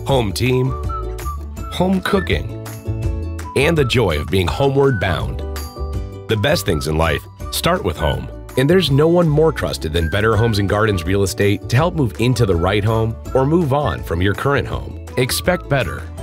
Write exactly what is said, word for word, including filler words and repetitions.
home team, home cooking, and the joy of being homeward bound. The best things in life start with home, and there's no one more trusted than Better Homes and Gardens Real Estate to help move into the right home or move on from your current home. Expect better